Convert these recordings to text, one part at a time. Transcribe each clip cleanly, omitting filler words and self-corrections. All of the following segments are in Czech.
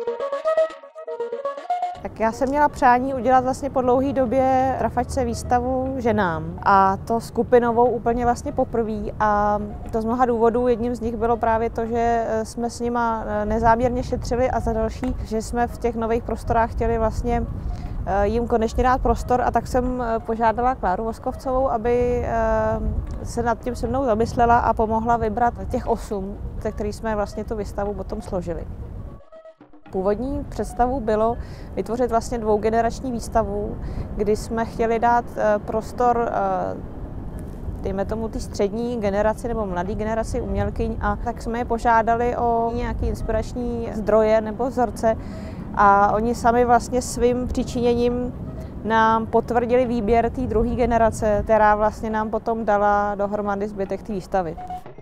Tak já jsem měla přání udělat vlastně po dlouhé době Trafačce výstavu ženám a to skupinovou úplně vlastně poprvé a to z mnoha důvodů. Jedním z nich bylo právě to, že jsme s nima nezáměrně šetřili a za další, že jsme v těch nových prostorách chtěli vlastně jim konečně dát prostor a tak jsem požádala Kláru Voskovcovou, aby se nad tím se mnou zamyslela a pomohla vybrat těch 8, ze kterých jsme vlastně tu výstavu potom složili. Původní představou bylo vytvořit vlastně dvougenerační výstavu, kdy jsme chtěli dát prostor, dejme tomu, té střední generaci nebo mladé generaci umělkyň a tak jsme je požádali o nějaké inspirační zdroje nebo vzorce a oni sami vlastně svým přičiněním nám potvrdili výběr té druhé generace, která vlastně nám potom dala dohromady zbytek té výstavy.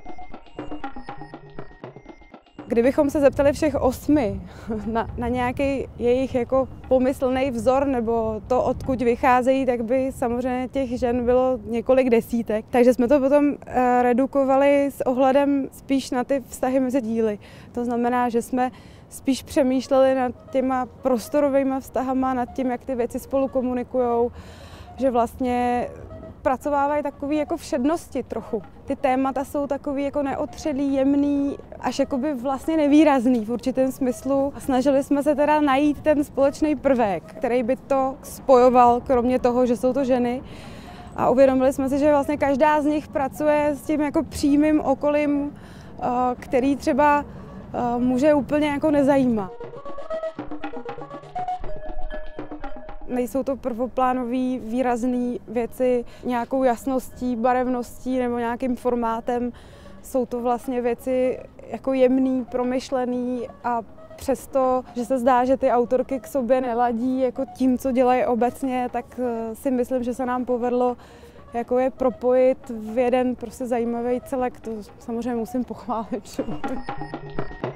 Kdybychom se zeptali všech 8 na nějaký jejich jako pomyslný vzor nebo to, odkud vycházejí, tak by samozřejmě těch žen bylo několik desítek. Takže jsme to potom redukovali s ohledem spíš na ty vztahy mezi díly. To znamená, že jsme spíš přemýšleli nad těma prostorovými vztahama, nad tím, jak ty věci spolu komunikujou, že vlastně pracovávají takový jako všednosti trochu. Ty témata jsou takový jako neotřelý, jemný, až jakoby vlastně nevýrazný v určitém smyslu. A snažili jsme se teda najít ten společný prvek, který by to spojoval, kromě toho, že jsou to ženy. A uvědomili jsme si, že vlastně každá z nich pracuje s tím jako přímým okolím, který třeba muže úplně jako nezajímá. Nejsou to prvoplánové výrazné věci nějakou jasností, barevností nebo nějakým formátem. Jsou to vlastně věci jako jemný, promyšlený a přesto, že se zdá, že ty autorky k sobě neladí jako tím, co dělají obecně, tak si myslím, že se nám povedlo jako je propojit v jeden prostě zajímavý celek. To samozřejmě musím pochválit.